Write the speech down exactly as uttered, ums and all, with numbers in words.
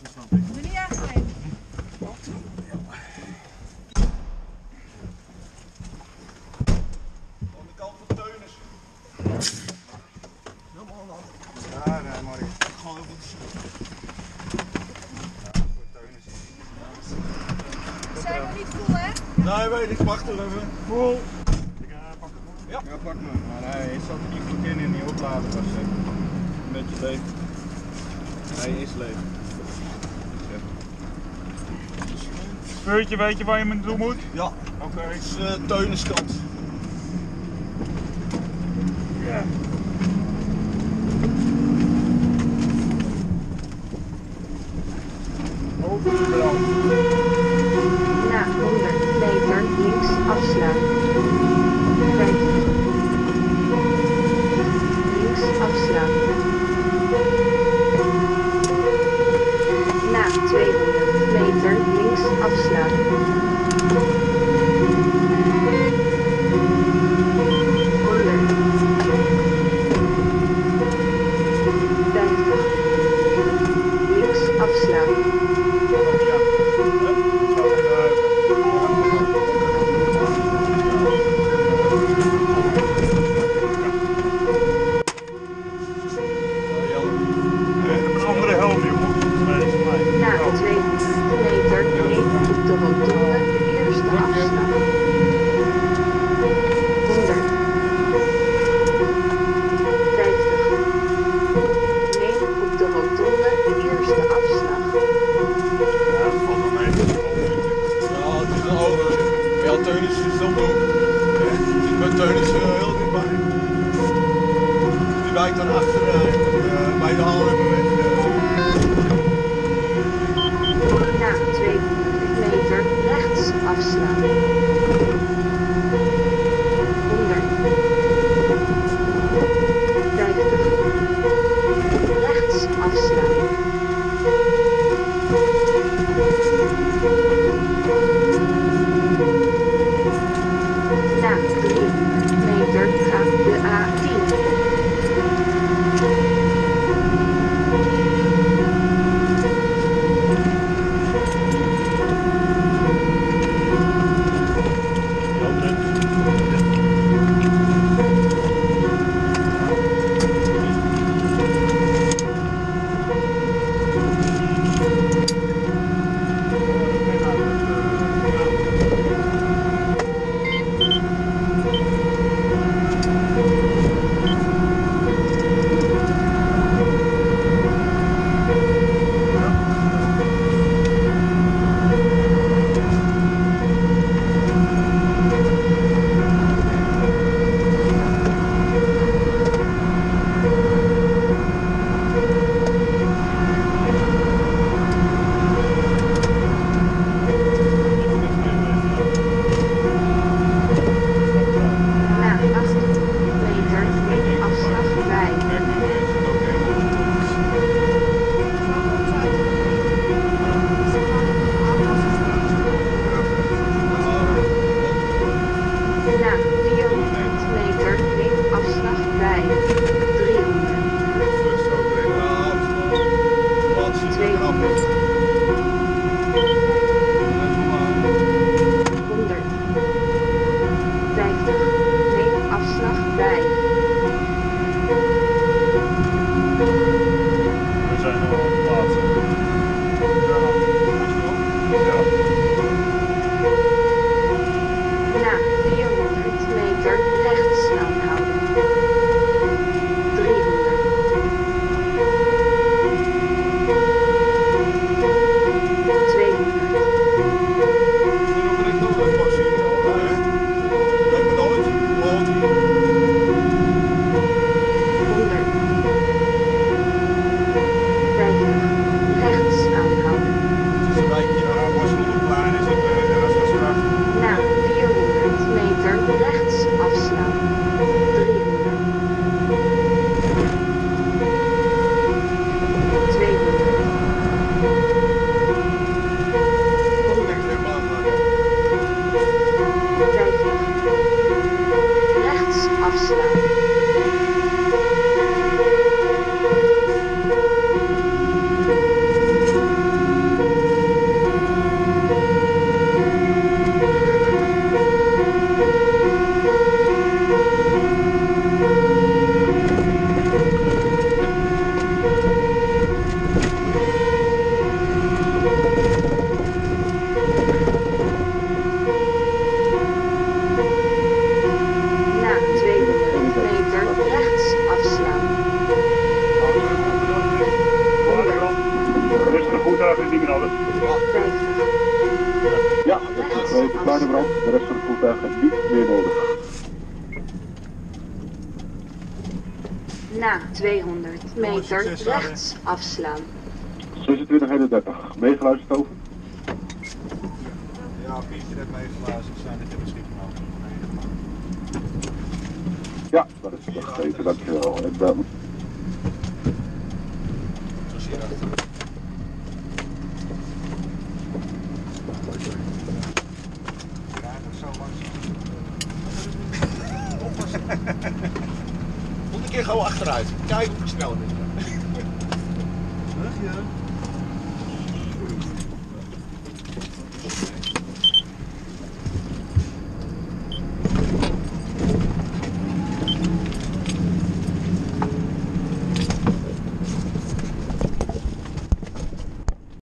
dat snap ik. Doe niet echt mee. Aan de kant van Teunis. Helemaal aan de hand. Ja, nee, maar ik gewoon even de ja, voor Teunis. Zijn we niet vol, hè? Nee, weet ik. Wacht er even. Vol. Ik uh, pak het maar. Ja. Ja, pak me. Maar hij zat er niet goed in in die oplader. Was uh, een beetje leeg. Hij is leeg. Speurtje, weet je waar je naartoe moet? Ja. Oké. Okay. Het is uh, Teuniskant. Ja. Overbrand. Na honderd meter links afslaan. vijftig. Links afslaan. Na tweehonderd meter links afslaan. honderd. vijftig. Links afslaan. Teunis uh, heel dichtbij. Die wijkt dan achter uh, uh, bij de hal hebben weg. Uh. Na tweehonderd meter rechts afslaan. honderd. vijftig. Rechts afslaan. Na driehonderd meter gaat de A tien. Na tweehonderd meter succes, vader. rechts afslaan. zesentwintig eenendertig, meegeluisterd over. Ja, Pietje heeft meegeluisterd. We zijn net in het schip genomen. Ja, dat is gegeven, dankjewel. En, uh, Zoals hier achter. Zo Moet een keer gewoon achteruit. Kijk hoe snel het is. Terug, ja.